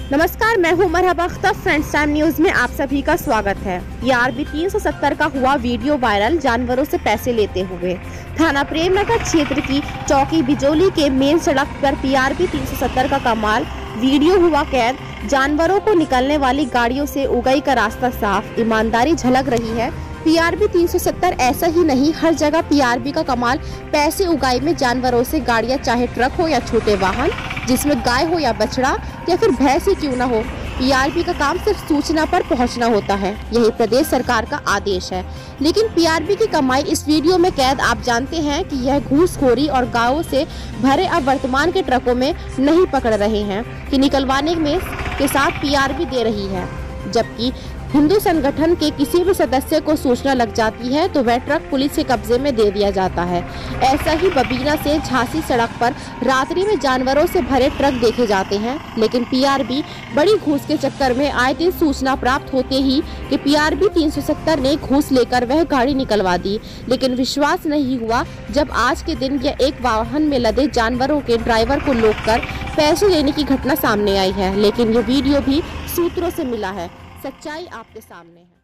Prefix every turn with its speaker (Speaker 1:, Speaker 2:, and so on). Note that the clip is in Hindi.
Speaker 1: नमस्कार, मैं हूं मरहबा अख्तर। फ्रेंड्स टाइम न्यूज में आप सभी का स्वागत है। पीआरबी 370 का हुआ वीडियो वायरल, जानवरों से पैसे लेते हुए। थाना प्रेमनगर क्षेत्र की चौकी बिजोली के मेन सड़क पर पीआरबी 370 का कमाल वीडियो हुआ कैद। जानवरों को निकलने वाली गाड़ियों से उगाई का रास्ता साफ, ईमानदारी झलक रही है। पीआरबी 370 ऐसा ही नहीं, हर जगह पीआरबी का कमाल पैसे उगाई में जानवरों से गाड़ियां, चाहे ट्रक हो या छोटे वाहन, जिसमें गाय हो या बछड़ा या फिर भैंस ही क्यों न हो, पीआरबी का काम सिर्फ सूचना पर पहुंचना होता है। यही प्रदेश सरकार का आदेश है। लेकिन पीआरबी की कमाई इस वीडियो में कैद। आप जानते हैं कि यह घूसखोरी और गायों से भरे अब वर्तमान के ट्रकों में नहीं पकड़ रहे हैं कि निकलवाने में के साथ पीआरबी दे रही है। जबकि हिंदू संगठन के किसी भी सदस्य को सूचना लग जाती है तो वह ट्रक पुलिस के कब्जे में दे दिया जाता है। ऐसा ही बबीना से झांसी सड़क पर रात्रि में जानवरों से भरे ट्रक देखे जाते हैं। लेकिन पीआरबी बड़ी घूस के चक्कर में आए दिन सूचना प्राप्त होते ही कि पीआरबी 370 ने घूस लेकर वह गाड़ी निकलवा दी। लेकिन विश्वास नहीं हुआ जब आज के दिन यह एक वाहन में लदे जानवरों के ड्राइवर को रोककर पैसे लेने की घटना सामने आई है। लेकिन ये वीडियो भी सूत्रों से मिला है, सच्चाई आपके सामने है।